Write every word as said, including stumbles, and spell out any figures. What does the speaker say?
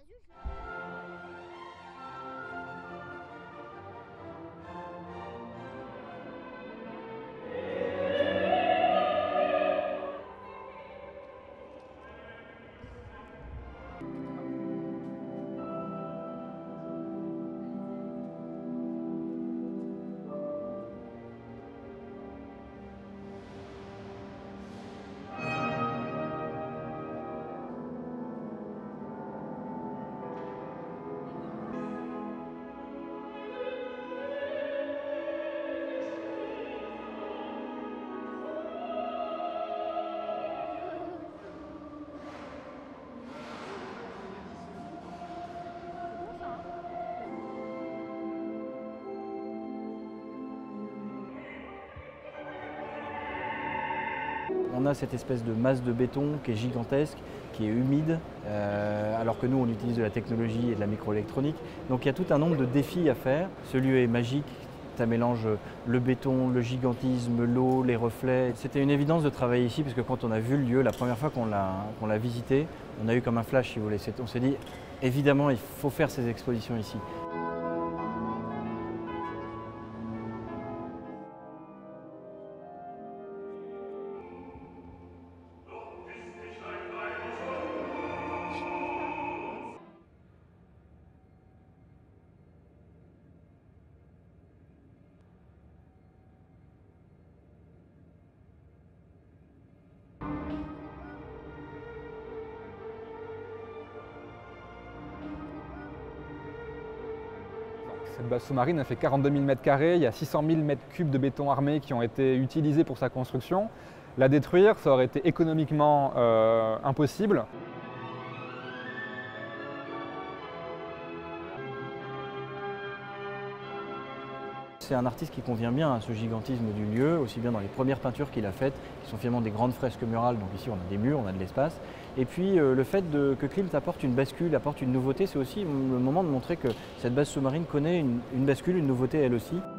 On a cette espèce de masse de béton qui est gigantesque, qui est humide, euh, alors que nous on utilise de la technologie et de la microélectronique. Donc il y a tout un nombre de défis à faire. Ce lieu est magique, ça mélange le béton, le gigantisme, l'eau, les reflets. C'était une évidence de travailler ici parce que quand on a vu le lieu, la première fois qu'on l'a qu'on l'a visité, on a eu comme un flash si vous voulez. On s'est dit évidemment il faut faire ces expositions ici. Cette base sous-marine, elle fait quarante-deux mille mètres carrés, il y a six cent mille mètres cubes de béton armé qui ont été utilisés pour sa construction. La détruire, ça aurait été économiquement euh, impossible. C'est un artiste qui convient bien à ce gigantisme du lieu, aussi bien dans les premières peintures qu'il a faites, qui sont finalement des grandes fresques murales, donc ici on a des murs, on a de l'espace. Et puis euh, le fait de, que Klimt apporte une bascule, apporte une nouveauté, c'est aussi le moment de montrer que cette base sous-marine connaît une, une bascule, une nouveauté elle aussi.